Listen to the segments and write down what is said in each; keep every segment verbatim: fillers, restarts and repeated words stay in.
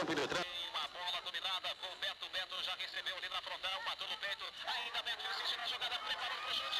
Marcação penetrante. Uma bola dominada com o Beto. Beto já recebeu ali na frontal, matou no peito. Ainda Beto insiste na jogada, preparou para o chute.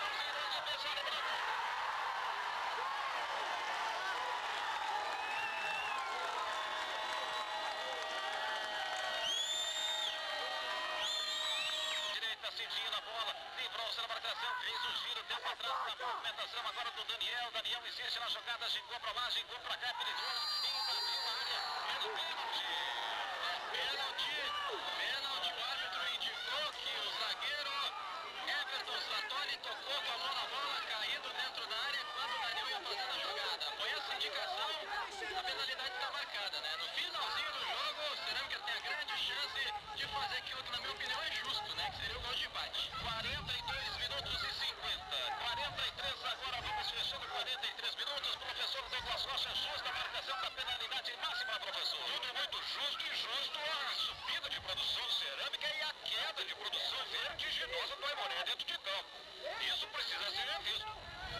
Direita, Cidinho na bola, livrou-se na marcação, fez o giro, deu para trás na movimentação agora do Daniel. Daniel insiste na jogada, gingou para lá, gingou para cá, perigoso, invadiu a área, pelo pênalti. Pênalti, pênalti, o árbitro indicou que o zagueiro Everton Slatoni tocou com a mão na bola, caído dentro da área quando o Daniel ia fazendo a jogada. Foi essa indicação, a penalidade está marcada, né? No finalzinho do jogo, o Cerâmica tem a grande chance de fazer aquilo que, na minha opinião, é justo, né? Que seria o gol de empate. quarenta e dois minutos e cinquenta. quarenta e três agora, vamos fechando quarenta e três minutos. Professor Douglas Rocha, justa a marcação da penalidade máxima, professor. Tudo muito justo e justo a subida de produção Cerâmica e a queda de produção vertiginosa do Aimoré dentro de campo. Isso precisa ser revisto.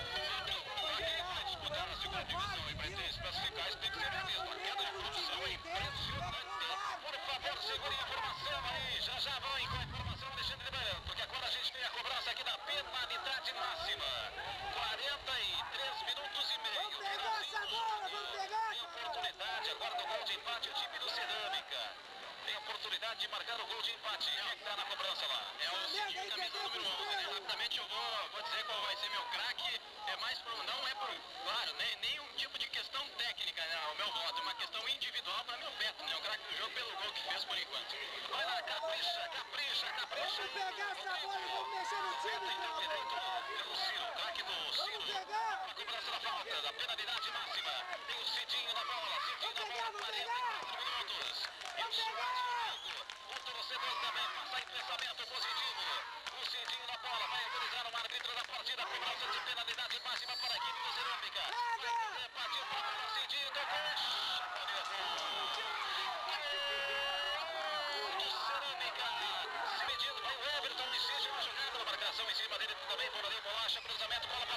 Para quem vai disputar a segunda divisão e pretende se classificar, isso tem que ser revisto. A queda de produção é impressionante. Por favor, segure a informação aí. Já já vão com a informação, Alexandre Ribeiro, porque agora a gente tem a cobrança aqui da penalidade máxima. quarenta e três minutos e meio. Vamos pegar essa bola, vamos pegar! Tem oportunidade agora do gol de empate, o time do Cerâmica. Tem oportunidade de marcar o gol de empate. Quem é que tá na cobrança lá? É o Cidinho, camisa número onze. Né? Rapidamente eu vou, vou dizer qual vai ser meu craque. É mais por, não é por, claro, nem, nenhum tipo de questão técnica, né? O meu voto, é uma questão individual para meu Beto, né? O craque do jogo pelo gol que fez por enquanto. Vai lá, capricha, capricha, capricha. Vamos pegar essa bola e vamos mexer no time, Tem o Ciro, o craque do Ciro. Vamos pegar! A cobrança da falta, da penalidade máxima. Tem o Cidinho na bola, Cidinho na bola, quarenta e quatro minutos. E o Cidinho, o torcedor também passa em pensamento positivo. O Cidinho na bola, vai autorizar o árbitro da partida. A cobrança de penalidade máxima para a equipe do Cerâmica. Vai partiu para o Cidinho, tocou. Cerâmica, se medindo, vai o Everton, insiste na jogada, na marcação em cima dele também, Boladinho, bolacha, cruzamento, bola para